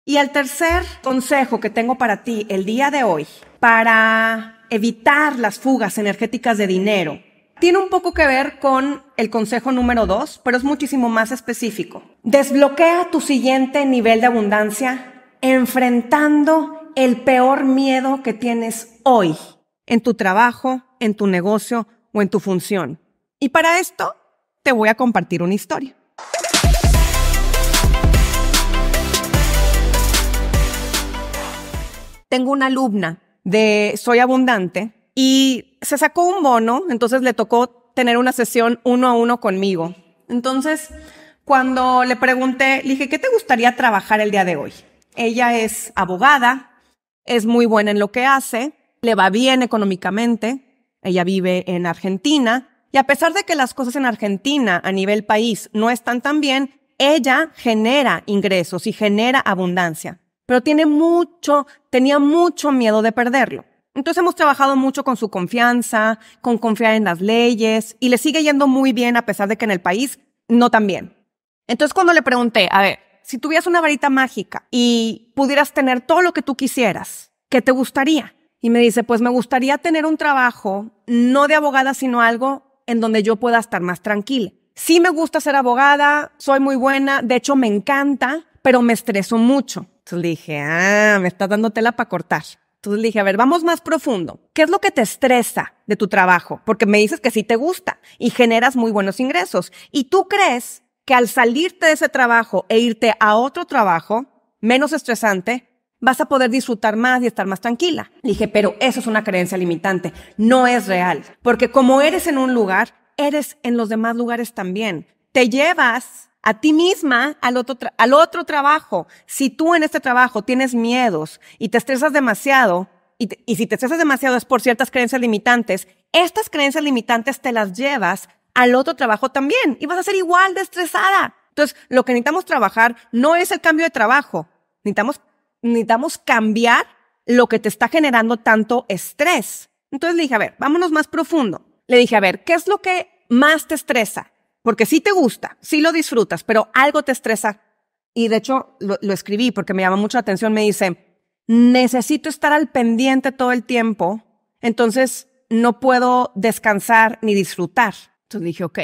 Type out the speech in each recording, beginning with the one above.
Y el tercer consejo que tengo para ti el día de hoy, para evitar las fugas energéticas de dinero, tiene un poco que ver con el consejo número 2, pero es muchísimo más específico. Desbloquea tu siguiente nivel de abundancia enfrentando el peor miedo que tienes hoy en tu trabajo, en tu negocio o en tu función. Y para esto te voy a compartir una historia. Tengo una alumna de Soy Abundante y se sacó un bono, entonces le tocó tener una sesión 1 a 1 conmigo. Entonces, cuando le pregunté, le dije, ¿qué te gustaría trabajar el día de hoy? Ella es abogada, es muy buena en lo que hace, le va bien económicamente, ella vive en Argentina, y a pesar de que las cosas en Argentina a nivel país no están tan bien, ella genera ingresos y genera abundancia. Pero tenía mucho miedo de perderlo. Entonces hemos trabajado mucho con su confianza, con confiar en las leyes, y le sigue yendo muy bien a pesar de que en el país no tan bien. Entonces cuando le pregunté, a ver, si tuvieras una varita mágica y pudieras tener todo lo que tú quisieras, ¿qué te gustaría? Y me dice, pues me gustaría tener un trabajo, no de abogada, sino algo en donde yo pueda estar más tranquila. Sí me gusta ser abogada, soy muy buena, de hecho me encanta, pero me estreso mucho. Entonces le dije, me estás dando tela para cortar. Entonces le dije, a ver, vamos más profundo. ¿Qué es lo que te estresa de tu trabajo? Porque me dices que sí te gusta y generas muy buenos ingresos. ¿Y tú crees que al salirte de ese trabajo e irte a otro trabajo menos estresante, vas a poder disfrutar más y estar más tranquila? Le dije, pero eso es una creencia limitante. No es real. Porque como eres en un lugar, eres en los demás lugares también. Te llevas a ti misma al otro trabajo. Si tú en este trabajo tienes miedos y te estresas demasiado, y si te estresas demasiado es por ciertas creencias limitantes, estas creencias limitantes te las llevas al otro trabajo también y vas a ser igual de estresada. Entonces, lo que necesitamos trabajar no es el cambio de trabajo. Necesitamos cambiar lo que te está generando tanto estrés. Entonces le dije, a ver, vámonos más profundo. Le dije, a ver, ¿qué es lo que más te estresa? Porque sí te gusta, sí lo disfrutas, pero algo te estresa. Y de hecho lo escribí porque me llama mucho la atención. Me dice, necesito estar al pendiente todo el tiempo, entonces no puedo descansar ni disfrutar. Entonces dije, ok,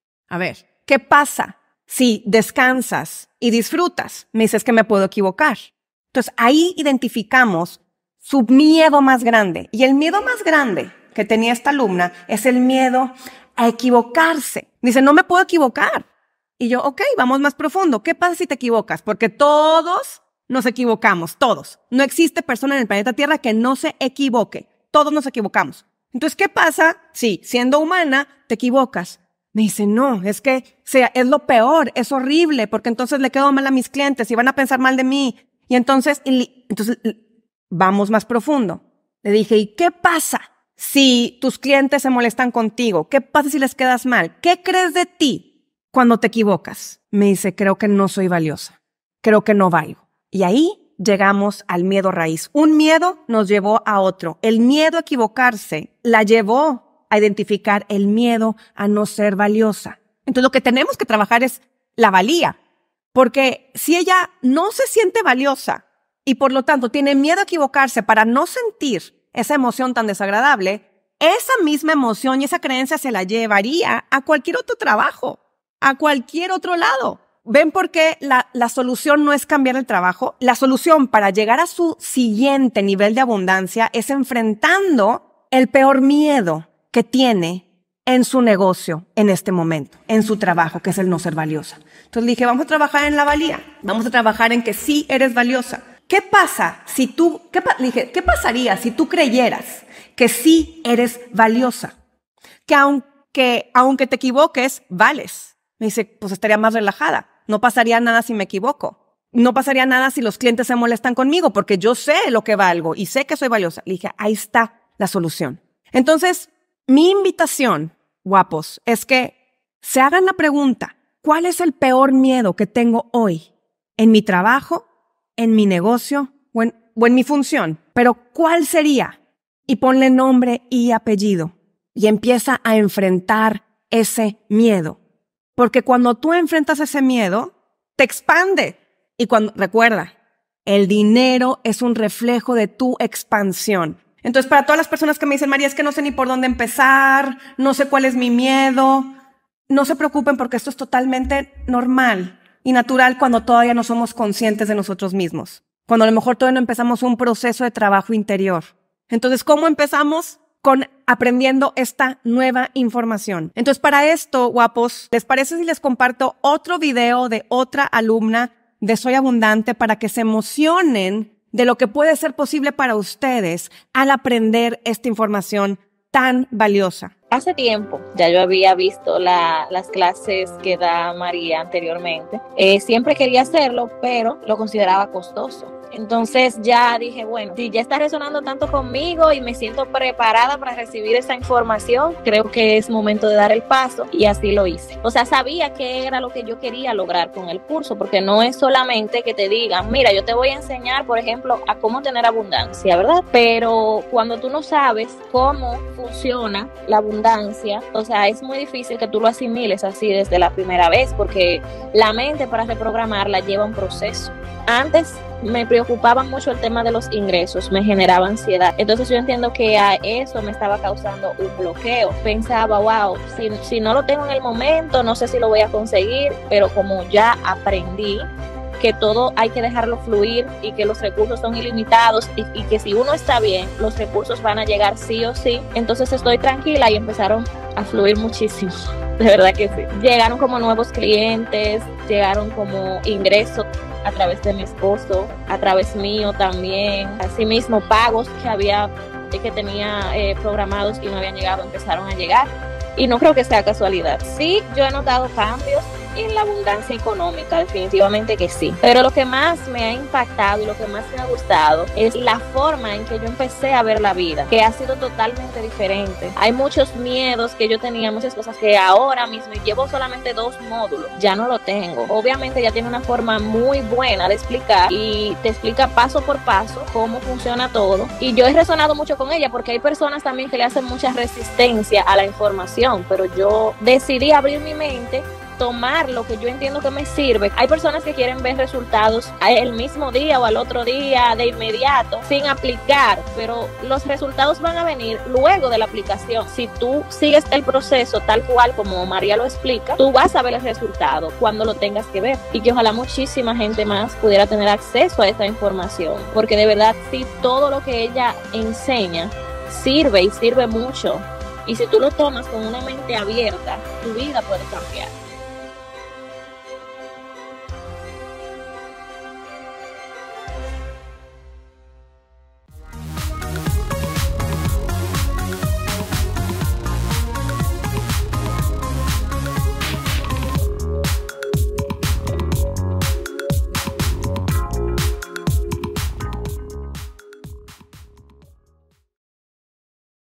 a ver, ¿qué pasa si descansas y disfrutas? Me dice, es que me puedo equivocar. Entonces ahí identificamos su miedo más grande. Y el miedo más grande que tenía esta alumna es el miedo a equivocarse. Dice, no me puedo equivocar. Y yo, ok, vamos más profundo. ¿Qué pasa si te equivocas? Porque todos nos equivocamos, todos. No existe persona en el planeta Tierra que no se equivoque. Todos nos equivocamos. Entonces, ¿qué pasa si, siendo humana, te equivocas? Me dice, no, es que es lo peor, es horrible, porque entonces le quedo mal a mis clientes y van a pensar mal de mí. Y entonces vamos más profundo. Le dije, ¿y qué pasa si tus clientes se molestan contigo? ¿Qué pasa si les quedas mal? ¿Qué crees de ti cuando te equivocas? Me dice, creo que no soy valiosa. Creo que no valgo. Y ahí llegamos al miedo raíz. Un miedo nos llevó a otro. El miedo a equivocarse la llevó a identificar el miedo a no ser valiosa. Entonces lo que tenemos que trabajar es la valía. Porque si ella no se siente valiosa y por lo tanto tiene miedo a equivocarse para no sentir esa emoción tan desagradable, esa misma emoción y esa creencia se la llevaría a cualquier otro trabajo, a cualquier otro lado. ¿Ven por qué la solución no es cambiar el trabajo? La solución para llegar a su siguiente nivel de abundancia es enfrentando el peor miedo que tiene en su negocio en este momento, en su trabajo, que es el no ser valiosa. Entonces le dije, vamos a trabajar en la valía, vamos a trabajar en que sí eres valiosa. ¿Qué pasa si le dije, ¿qué pasaría si tú creyeras que sí eres valiosa? Que aunque te equivoques, vales. Me dice, pues estaría más relajada. No pasaría nada si me equivoco. No pasaría nada si los clientes se molestan conmigo, porque yo sé lo que valgo y sé que soy valiosa. Le dije, ahí está la solución. Entonces, mi invitación, guapos, es que se hagan la pregunta, ¿cuál es el peor miedo que tengo hoy en mi trabajo, en mi negocio o en mi función? Pero ¿cuál sería? Y ponle nombre y apellido y empieza a enfrentar ese miedo. Porque cuando tú enfrentas ese miedo, te expande. Y recuerda, El dinero es un reflejo de tu expansión. Entonces, para todas las personas que me dicen, María, es que no sé ni por dónde empezar, no sé cuál es mi miedo, no se preocupen porque esto es totalmente normal y natural cuando todavía no somos conscientes de nosotros mismos. Cuando a lo mejor todavía no empezamos un proceso de trabajo interior. Entonces, ¿cómo empezamos? Con aprendiendo esta nueva información. Entonces, para esto, guapos, ¿les parece si les comparto otro video de otra alumna de Soy Abundante para que se emocionen de lo que puede ser posible para ustedes al aprender esta información tan valiosa? Hace tiempo ya yo había visto las clases que da María anteriormente. Siempre quería hacerlo, pero lo consideraba costoso. Entonces ya dije, bueno, si ya está resonando tanto conmigo y me siento preparada para recibir esa información, creo que es momento de dar el paso, y así lo hice. O sea, sabía que era lo que yo quería lograr con el curso, porque no es solamente que te digan, mira, yo te voy a enseñar, por ejemplo, a cómo tener abundancia, ¿verdad? Pero cuando tú no sabes cómo funciona la abundancia, o sea, es muy difícil que tú lo asimiles así desde la primera vez, porque la mente, para reprogramarla, lleva un proceso. Antes me preocupaba mucho el tema de los ingresos, me generaba ansiedad. Entonces yo entiendo que a eso me estaba causando un bloqueo. Pensaba, wow, si no lo tengo en el momento, no sé si lo voy a conseguir, pero como ya aprendí que todo hay que dejarlo fluir y que los recursos son ilimitados y que si uno está bien, los recursos van a llegar sí o sí, entonces estoy tranquila y empezaron a fluir muchísimo. De verdad que sí. Llegaron como nuevos clientes, llegaron como ingresos a través de mi esposo, a través mío también. Asimismo, pagos que tenía programados y no habían llegado, empezaron a llegar. Y no creo que sea casualidad. Sí, yo he notado cambios en la abundancia económica, definitivamente que sí. Pero lo que más me ha impactado y lo que más me ha gustado es la forma en que yo empecé a ver la vida, que ha sido totalmente diferente. Hay muchos miedos que yo tenía, muchas cosas que ahora mismo, y llevo solamente 2 módulos, ya no lo tengo. Obviamente ya tiene una forma muy buena de explicar y te explica paso por paso cómo funciona todo. Y yo he resonado mucho con ella porque hay personas también que le hacen mucha resistencia a la información, pero yo decidí abrir mi mente, tomar lo que yo entiendo que me sirve. Hay personas que quieren ver resultados el mismo día o al otro día de inmediato sin aplicar, pero los resultados van a venir luego de la aplicación. Si tú sigues el proceso tal cual como María lo explica, tú vas a ver el resultado cuando lo tengas que ver, y que ojalá muchísima gente más pudiera tener acceso a esta información, porque de verdad sí, todo lo que ella enseña sirve y sirve mucho, y si tú lo tomas con una mente abierta, tu vida puede cambiar.